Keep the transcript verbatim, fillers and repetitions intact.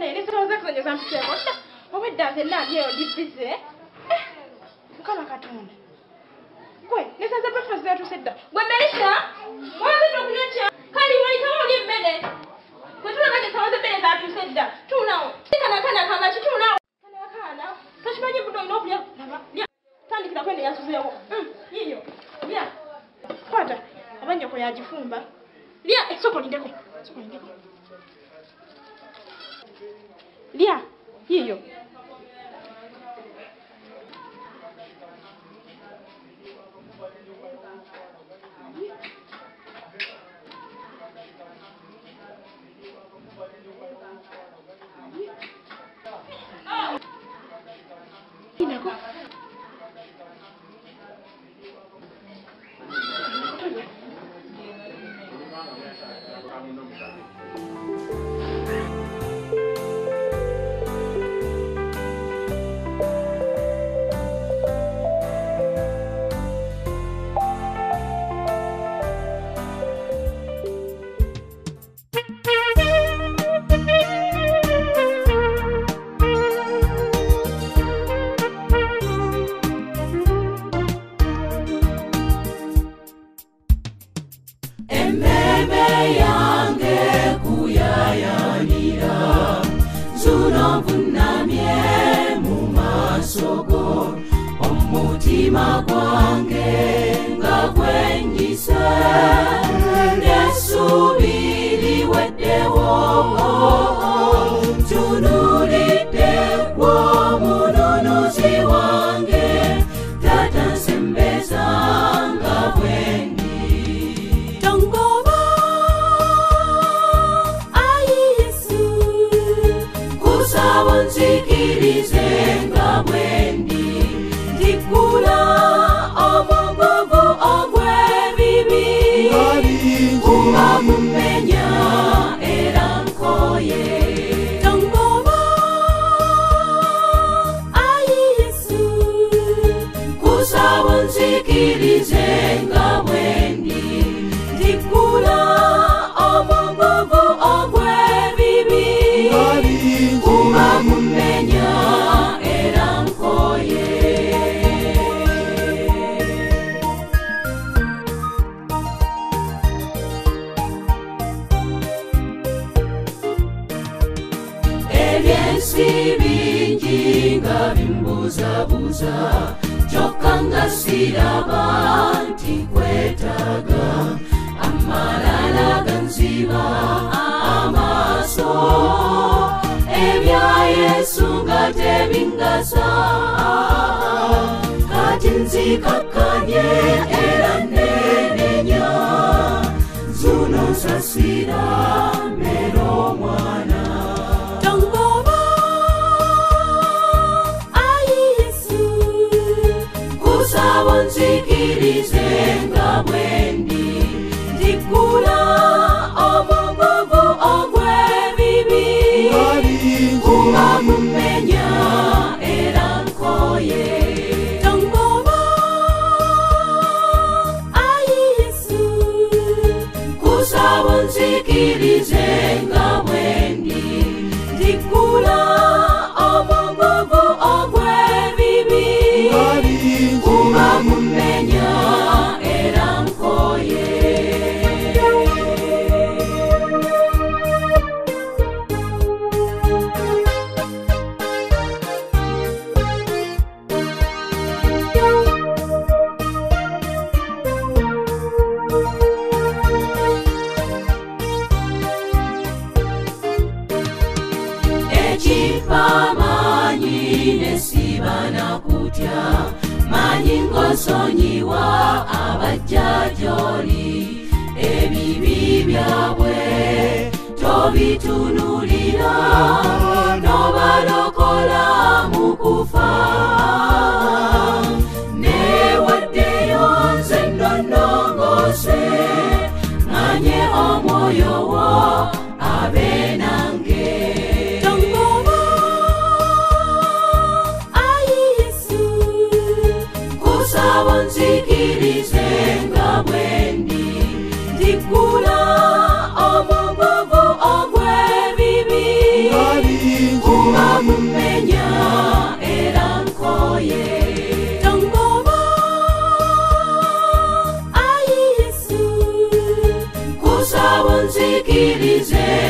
ne ne toza kwenye zampisha kotta owe danze na leo lipize eh kama katonda gwe ne saza breakfast zetu sedda gwe Melisha wawe ndo kunyocha kali wali kama uli mbele gwe tuna kanje sawaze mbele zatu sedda tunao kana kana kama chi tunao kana kana kashimanye budo inokulya naba lya tandikira kwende yasuzewo mm yiyo lya kwata abanye ko yajifumba lya esoko lindeko soko lindeko lya yiyo Inako. Omutima gwange nga gwenyise nesubiri weddewo tunulidde gwo mununuzi wange tata nsembeza nga bwendi tongoba ayi Yesu kusaba nzikirize nga bwendi Kula omugogo ogw'ebibi kuba mumenya era nkoye tongoba ayi Yesu kusaba nzikirize nga bwendi ndikula omugogo ogw'ebibi kuba mumenya era nkoye Ebyensi nga bimbuzabuza kyokka nga siraba nti kwetaaga amalala ganziba amaaso ebya Yesu nga tebingasa kati nzikakkanye era nenenya zuno nsasira mbeera omwana kusaba nzikirize nga bwendi ndikula omugogo ogw'ebibi kuba mumenya era nkoye tongoba ayi Yesu kusaba nzikirize nga bwendi ndikula omugogo ogw'ebibi kuba mumenya era nkoye ekipamanyi nesiba nakutya manyi ng'osonyiwa abajja gy'oli ebibi byabwe tobitunulira n'obalokola mu kufa newaddeyo nze nnonnongoose ŋŋanye omwoyo wo abe nange kusaba nzikirize nga bwendi ndikula omugogo ogw'ebibi tusikilize.